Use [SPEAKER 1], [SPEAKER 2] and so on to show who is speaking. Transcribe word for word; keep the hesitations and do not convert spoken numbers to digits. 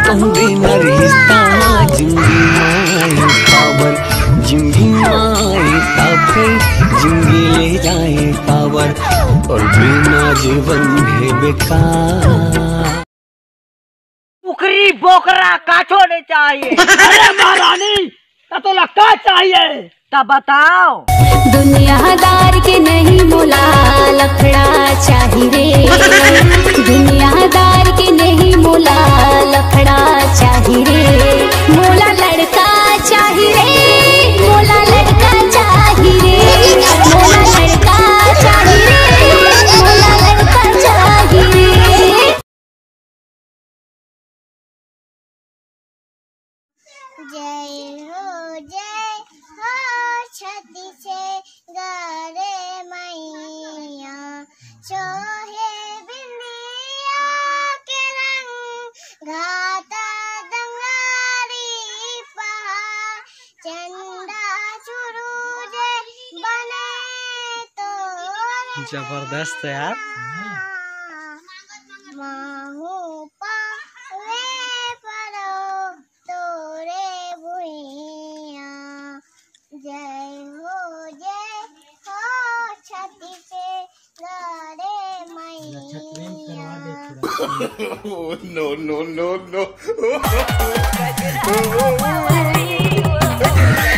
[SPEAKER 1] कहूँगी न रिश्ता जिंदगी माए कावर, जिंदगी माए कावर, जिंदगी ले जाए कावर और बिना जीवन है बेकार।
[SPEAKER 2] उकरी बोकरा काठो नहीं चाहिए। अरे महारानी तो लक्का चाहिए तब बताओ।
[SPEAKER 3] दुनियादार के नहीं मोला लफड़ा चाहिए रे, दुनियादार के नहीं मोला लफड़ा चाहिए रे, मोला लड़का चाहिए रे, मोला लड़का चाहिए रे, मोला लड़का चाहिए रे, मोला लड़का चाहिए रे।
[SPEAKER 4] जय हो जय हो छती से गरे मैया, सोहे बिंदिया के रंग घाता दंगारी पहा, चंदा सुरूज बने तो
[SPEAKER 5] जबरदस्त है यार।
[SPEAKER 4] माहू पावे परो तोरे भुइया, जय हो जय हो छती से गरे मैया।
[SPEAKER 6] नो नो नो नो